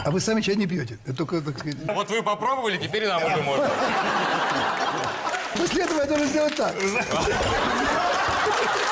А вы сами чай не пьете? Это только, так сказать... Вот вы попробовали, теперь и нам уже можно. После этого я должен сделать так.